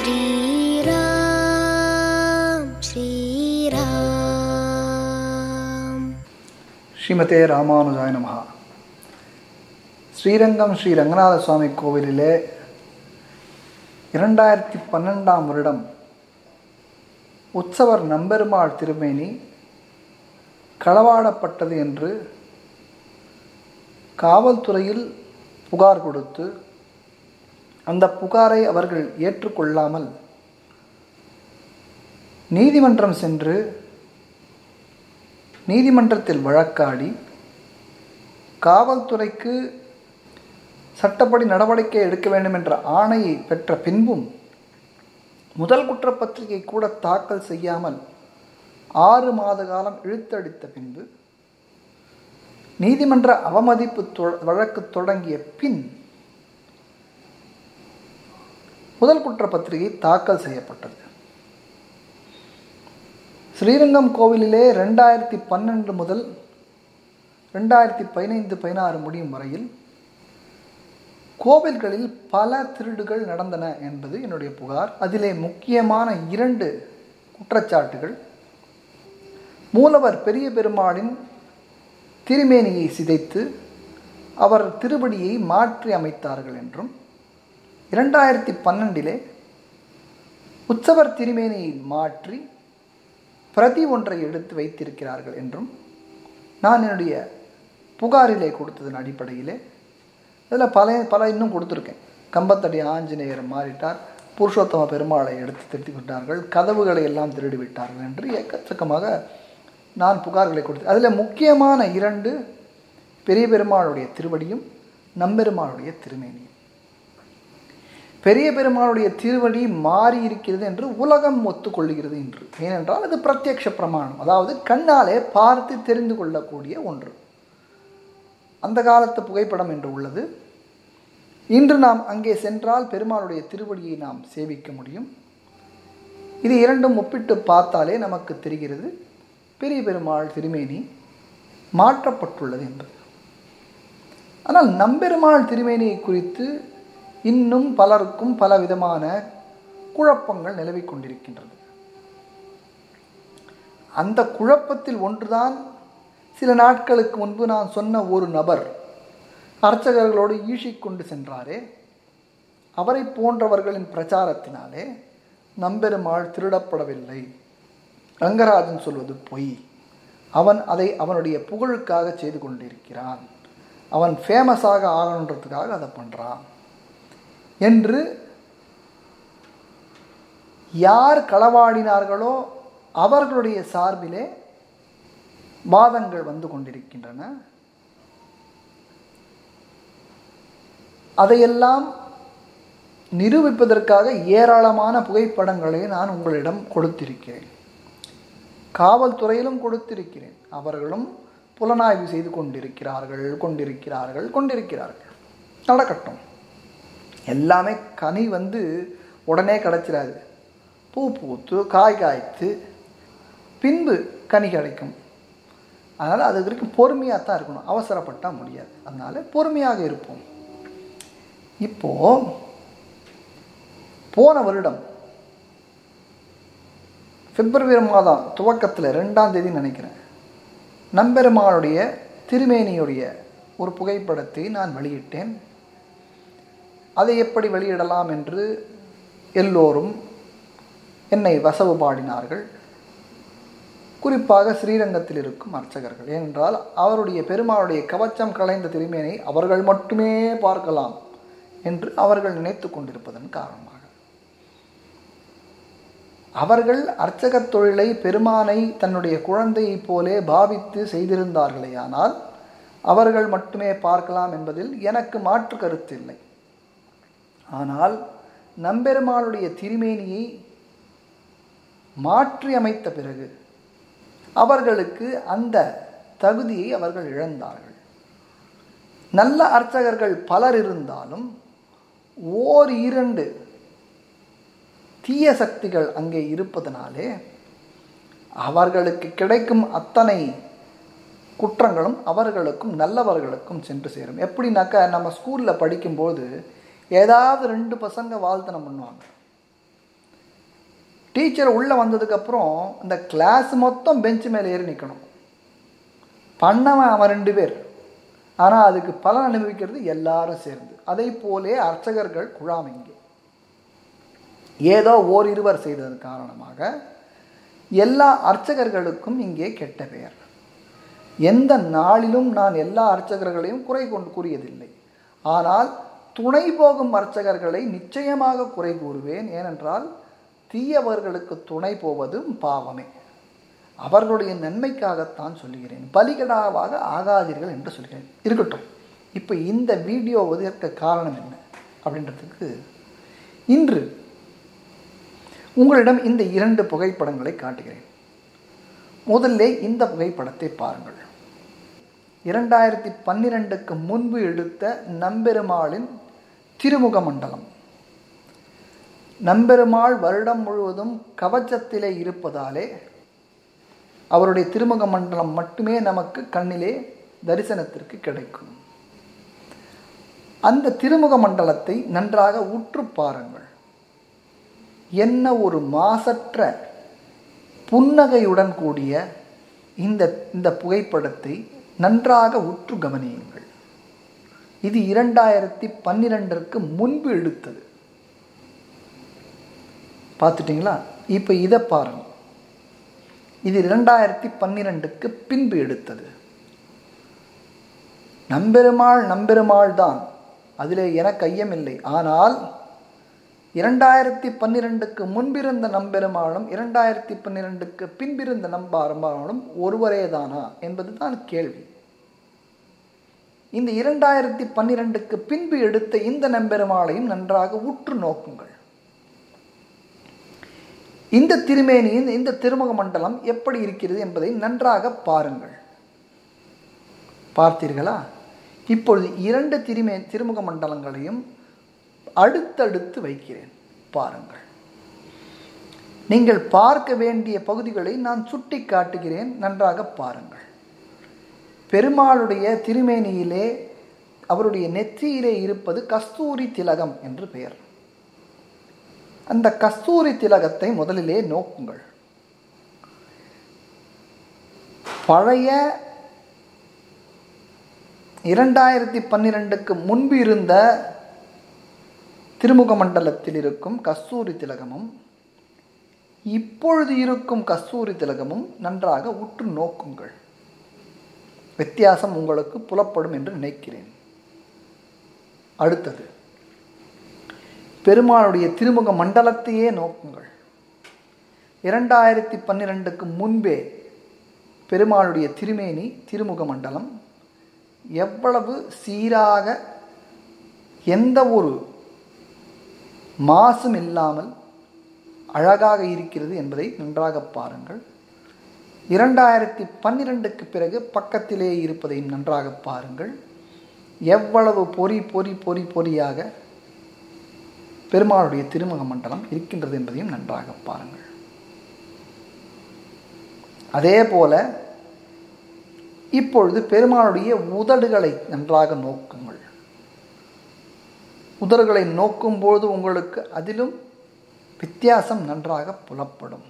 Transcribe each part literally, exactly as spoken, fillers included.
ஸ்ரீமதே ராமானுஜாய நமஹ. ஸ்ரீரங்கம் ஸ்ரீ ரங்கநாத சுவாமி கோவிலிலே இரண்டாயிரத்தி பன்னெண்டாம் வருடம் உற்சவர் நம்பெருமாள் திருமேனி களவாடப்பட்டது என்று காவல்துறையில் புகார் கொடுத்து அந்த புகாரை அவர்கள் ஏற்றுக்கொள்ளாமல் நீதிமன்றம் சென்று நீதிமன்றத்தில் வழக்காடி காவல்துறைக்கு சட்டப்படி நடவடிக்கை எடுக்க வேண்டும் என்ற ஆணையை பெற்ற பின்பும் முதல் குற்றப்பத்திரிகை கூட தாக்கல் செய்யாமல் ஆறு மாத காலம் இழுத்தடித்த பின்பு நீதிமன்ற அவமதிப்பு வழக்கு தொடங்கிய பின் முதல் குற்றப்பத்திரிகை தாக்கல் செய்யப்பட்டது. ஸ்ரீரங்கம் கோவிலிலே ரெண்டாயிரத்தி பன்னெண்டு முதல் ரெண்டாயிரத்தி பதினைந்து பதினாறு முடியும் வரையில் கோவில்களில் பல திருடுகள் நடந்தன என்பது என்னுடைய புகார். அதிலே முக்கியமான இரண்டு குற்றச்சாட்டுகள்: மூலவர் பெரிய பெருமாளின் திருமேனியை சிதைத்து அவர் திருவடியை மாற்றி அமைத்தார்கள் என்றும், இரண்டாயிரத்தி பன்னெண்டிலே உற்சவர் திருமேனியை மாற்றி பிரதி ஒன்றை எடுத்து வைத்திருக்கிறார்கள் என்றும் நான் என்னுடைய புகாரிலே கொடுத்ததன் அடிப்படையிலே இதில் பல பல இன்னும் கொடுத்துருக்கேன். கம்பத்தடி ஆஞ்சநேயர் மாறிட்டார், புருஷோத்தம பெருமாளை எடுத்து திருத்தி விட்டார்கள், கதவுகளை எல்லாம் திருடி விட்டார்கள் என்று எக்கச்சக்கமாக நான் புகார்களை கொடுத்தேன். அதில் முக்கியமான இரண்டு பெரிய பெருமாளுடைய திருவடியும் நம்பெருமாளுடைய திருமேனியும். பெரிய பெருமாளுடைய திருவடி மாறி இருக்கிறது என்று உலகம் ஒத்துக்கொள்ளுகிறது என்று. ஏனென்றால் அது பிரத்யக்ஷ பிரமாணம், அதாவது கண்ணாலே பார்த்து தெரிந்து கொள்ளக்கூடிய ஒன்று. அந்த காலத்து புகைப்படம் என்று உள்ளது. இன்று நாம் அங்கே சென்றால் பெருமாளுடைய திருவடியை நாம் சேவிக்க முடியும். இது இரண்டும் ஒப்பிட்டு பார்த்தாலே நமக்கு தெரிகிறது பெரிய பெருமாள் திருமேனி மாற்றப்பட்டுள்ளது என்பது. ஆனால் நம்பெருமாள் திருமேனியை குறித்து இன்னும் பலருக்கும் பல விதமான குழப்பங்கள் நிலவிக் கொண்டிருக்கின்றது. அந்த குழப்பத்தில் ஒன்றுதான் சில நாட்களுக்கு முன்பு நான் சொன்ன ஒரு நபர் அர்ச்சகர்களோடு ஈஷிக்கொண்டு சென்றாரே, அவரை போன்றவர்களின் பிரச்சாரத்தினாலே நம்பெருமாள் திருடப்படவில்லை, ரங்கராஜன் சொல்வது பொய், அவன் அதை அவனுடைய புகழுக்காக செய்து கொண்டிருக்கிறான், அவன் ஃபேமஸாக ஆகணுன்றதுக்காக அதை பண்ணுறான் என்று யார் களவாடினார்களோ அவர்களுடைய சார்பிலே வாதங்கள் வந்து கொண்டிருக்கின்றன. அதையெல்லாம் நிரூபிப்பதற்காக ஏராளமான புகைப்படங்களை நான் உங்களிடம் கொடுத்திருக்கிறேன், காவல்துறையிலும் கொடுத்திருக்கிறேன். அவர்களும் புலனாய்வு செய்து கொண்டிருக்கிறார்கள் கொண்டிருக்கிறார்கள் கொண்டிருக்கிறார்கள் நடக்கட்டும். எல்லாமே கனி வந்து உடனே கிடச்சிடாது. பூ பூத்து காய் காய்த்து பின்பு கனி கிடைக்கும். அதனால் அது வரைக்கும் பொறுமையாக தான் இருக்கணும், அவசரப்பட்டால் முடியாது. அதனால் பொறுமையாக இருப்போம். இப்போது போன வருடம் பிப்ரவரி மாதம் துவக்கத்தில் ரெண்டாம் தேதி நினைக்கிறேன், நம்பெருமாளுடைய திருமேனியுடைய ஒரு புகைப்படத்தை நான் வெளியிட்டேன். அதை எப்படி வெளியிடலாம் என்று எல்லோரும் என்னை வசவு பாடினார்கள், குறிப்பாக ஸ்ரீரங்கத்தில் இருக்கும் அர்ச்சகர்கள். ஏனென்றால் அவருடைய பெருமாளுடைய கவச்சம் களைந்த திருமேனை அவர்கள் மட்டுமே பார்க்கலாம் என்று அவர்கள் நினைத்து கொண்டிருப்பதன் காரணமாக அவர்கள் அர்ச்சகத் தொழிலை பெருமானை தன்னுடைய குழந்தையைப் போலே பாவித்து செய்திருந்தார்களே, ஆனால் அவர்கள் மட்டுமே பார்க்கலாம் என்பதில் எனக்கு மாற்று கருத்து இல்லை. ஆனால் நம்பெருமாளுடைய திருமேனியை மாற்றி அமைத்த பிறகு அவர்களுக்கு அந்த தகுதியை அவர்கள் இழந்தார்கள். நல்ல அர்ச்சகர்கள் பலர் இருந்தாலும் ஓர் இரண்டு தீய சக்திகள் அங்கே இருப்பதனாலே அவர்களுக்கு கிடைக்கும் அத்தனை குற்றங்களும் அவர்களுக்கும் நல்லவர்களுக்கும் சென்று சேரும். எப்படின்னாக்கா, நம்ம ஸ்கூலில் படிக்கும்போது ஏதாவது ரெண்டு பசங்க வாழ்த்தனம் பண்ணுவாங்க, டீச்சர் உள்ளே வந்ததுக்கப்புறம் இந்த கிளாஸ் மொத்தம் பெஞ்சு மேலே ஏறி நிற்கணும். பண்ணவன் அவன் ரெண்டு பேர், ஆனால் அதுக்கு பலன் அனுபவிக்கிறது எல்லாரும் சேர்ந்து. அதை போலே அர்ச்சகர்கள் குழாம். இங்கே ஏதோ ஓர் இருவர் செய்ததன் காரணமாக எல்லா அர்ச்சகர்களுக்கும் இங்கே கெட்ட பெயர். எந்த நாளிலும் நான் எல்லா அர்ச்சகர்களையும் குறை கொண்டு கூறியதில்லை. ஆனால் துணை போகும் அர்ச்சகர்களை நிச்சயமாக குறை கூறுவேன். ஏனென்றால் தீயவர்களுக்கு துணை போவதும் பாவமே. அவர்களுடைய நன்மைக்காகத்தான் சொல்லுகிறேன். பலிகடாவாக ஆகாதீர்கள் என்று சொல்கிறேன். இருக்கட்டும், இப்போ இந்த வீடியோ இதற்கு காரணம் என்ன அப்படின்றதுக்கு இன்று உங்களிடம் இந்த இரண்டு புகைப்படங்களை காட்டுகிறேன். முதல்ல இந்த புகைப்படத்தை பாருங்கள். இரண்டாயிரத்தி பன்னிரெண்டுக்கு முன்பு எடுத்த நம்பெருமாளின் திருமுக மண்டலம். நம்பெருமாள் வருடம் முழுவதும் கவச்சத்திலே இருப்பதாலே அவருடைய திருமுக மண்டலம் மட்டுமே நமக்கு கண்ணிலே தரிசனத்திற்கு கிடைக்கும். அந்த திருமுக மண்டலத்தை நன்றாக உற்று பாருங்கள். என்ன ஒரு மாசற்ற புன்னகையுடன் கூடிய இந்த இந்த புகைப்படத்தை நன்றாக உற்று கவனியுங்கள். இது இரண்டாயிரத்தி பன்னிரெண்டிற்கு முன்பு எடுத்தது. பார்த்துட்டீங்களா? இப்போ இதை பாருங்கள். இது இரண்டாயிரத்தி பன்னிரெண்டுக்கு பின்பு எடுத்தது. நம்பெருமாள் நம்பெருமாள் தான், அதில் எனக்கு ஐயமில்லை. ஆனால் இரண்டாயிரத்தி பன்னிரெண்டுக்கு முன்பிருந்த நம்பெருமாளும் இரண்டாயிரத்தி பன்னிரெண்டுக்கு பின்பிருந்த நம்பெருமாளும் ஒருவரே தானா என்பது தான் கேள்வி. இந்த இரண்டாயிரத்தி பன்னிரெண்டுக்கு பின்பு எடுத்த இந்த நம்பெருமாளையும் நன்றாக உற்று நோக்குங்கள். இந்த திருமேனியின் இந்த திருமுக மண்டலம் எப்படி இருக்கிறது என்பதை நன்றாக பாருங்கள். பார்த்தீர்களா? இப்பொழுது இரண்டு திருமே திருமுக மண்டலங்களையும் அடுத்தடுத்து வைக்கிறேன். பாருங்கள். நீங்கள் பார்க்க வேண்டிய பகுதிகளை நான் சுட்டி காட்டுகிறேன். நன்றாக பாருங்கள். பெருமாளுடைய திருமேனியிலே அவருடைய நெற்றியிலே இருப்பது கஸ்தூரி திலகம் என்று பெயர். அந்த கஸ்தூரி திலகத்தை முதலிலே நோக்குங்கள். பழைய இரண்டாயிரத்தி பன்னிரெண்டுக்கு முன்பு இருந்த திருமுக மண்டலத்தில் இருக்கும் கஸ்தூரி திலகமும் இப்பொழுது இருக்கும் கஸ்தூரி திலகமும் நன்றாக உற்று நோக்குங்கள். வித்தியாசம் உங்களுக்கு புலப்படும் என்று நினைக்கிறேன். அடுத்தது பெருமாளுடைய திருமுக மண்டலத்தையே நோக்குங்கள். இரண்டாயிரத்தி பன்னிரெண்டுக்கு முன்பே பெருமாளுடைய திருமேனி திருமுக மண்டலம் எவ்வளவு சீராக எந்த ஒரு மாசும் இல்லாமல் அழகாக இருக்கிறது என்பதை நன்றாக பாருங்கள். இரண்டாயிரத்தி பன்னிரெண்டுக்கு பிறகு பக்கத்திலே இருப்பதையும் நன்றாக பாருங்கள். எவ்வளவு பொறி பொறி பொறி பொறியாக பெருமாளுடைய திருமுக மண்டலம் இருக்கின்றது என்பதையும் நன்றாக பாருங்கள். அதே போல இப்பொழுது பெருமாளுடைய உதடுகளை நன்றாக நோக்குங்கள். உதடுகளை நோக்கும்போது உங்களுக்கு அதிலும் வித்தியாசம் நன்றாக புலப்படும்.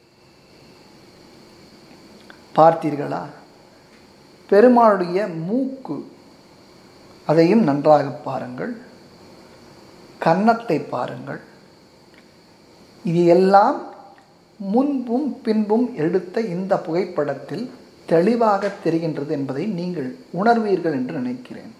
பார்த்தீர்களா? பெருமாளுடைய மூக்கு, அதையும் நன்றாக பாருங்கள். கன்னத்தை பாருங்கள். இது எல்லாம் முன்பும் பின்பும் எடுத்த இந்த புகைப்படத்தில் தெளிவாக தெரிகின்றது என்பதை நீங்கள் உணர்வீர்கள் என்று நினைக்கிறேன்.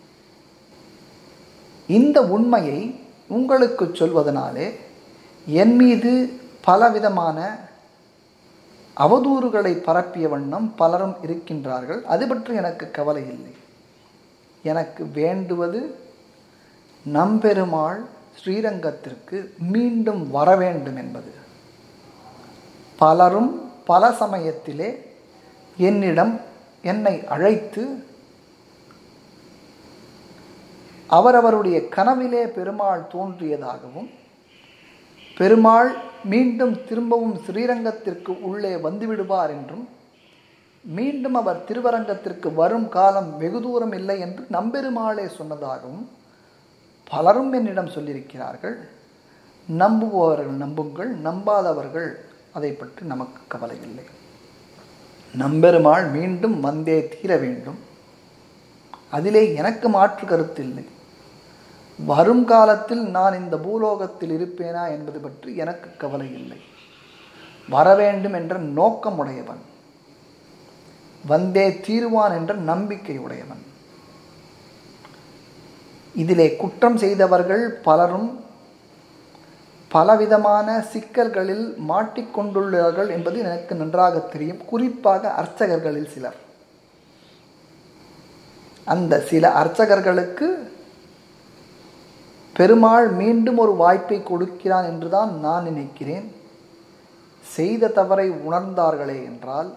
இந்த உண்மையை உங்களுக்கு சொல்வதனாலே என் மீது பலவிதமான அவதூறுகளை பரப்பிய வண்ணம் பலரும் இருக்கின்றார்கள். அது பற்றி எனக்கு கவலை இல்லை. எனக்கு வேண்டுவது நம்பெருமாள் ஸ்ரீரங்கத்திற்கு மீண்டும் வர வேண்டும் என்பது. பலரும் பல சமயத்திலே என்னிடம் என்னை அழைத்து அவரவருடைய கனவிலே பெருமாள் தோன்றியதாகவும் பெருமாள் மீண்டும் திரும்பவும் ஸ்ரீரங்கத்திற்கு உள்ளே வந்துவிடுவார் என்றும் மீண்டும் அவர் திருவரங்கத்திற்கு வரும் காலம் வெகு தூரம் இல்லை என்று நம்பெருமாளே சொன்னதாகவும் பலரும் என்னிடம் சொல்லியிருக்கிறார்கள். நம்புபவர்கள் நம்புங்கள், நம்பாதவர்கள் அதை பற்றி நமக்கு கவலை இல்லை. நம்பெருமாள் மீண்டும் வந்தே தீர வேண்டும். அதிலே எனக்கு மாற்று கருத்தில்லை. வரும் காலத்தில் நான் இந்த பூலோகத்தில் இருப்பேனா என்பது பற்றி எனக்கு கவலை இல்லை. வரவேண்டும் என்ற நோக்கம் உடையவன், வந்தே தீருவான் என்ற நம்பிக்கை உடையவன். இதிலே குற்றம் செய்தவர்கள் பலரும் பலவிதமான சிக்கல்களில் மாட்டிக்கொண்டுள்ளார்கள் என்பது எனக்கு நன்றாக தெரியும். குறிப்பாக அர்ச்சகர்களில் சிலர். அந்த சில அர்ச்சகர்களுக்கு பெருமாள் மீண்டும் ஒரு வாய்ப்பை கொடுக்கிறான் என்றுதான் நான் நினைக்கிறேன். செய்த தவறை உணர்ந்தார்களே என்றால்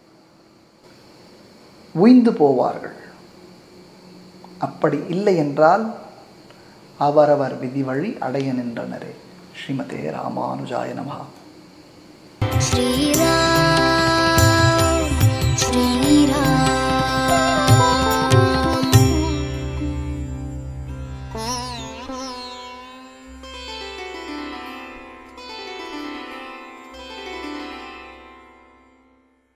உய்ந்து போவார்கள். அப்படி இல்லை என்றால் அவரவர் விதி வழி அடைய நின்றனரே. ஸ்ரீமதே ராமானுஜாய நமஹ. ஸ்ரீராம்.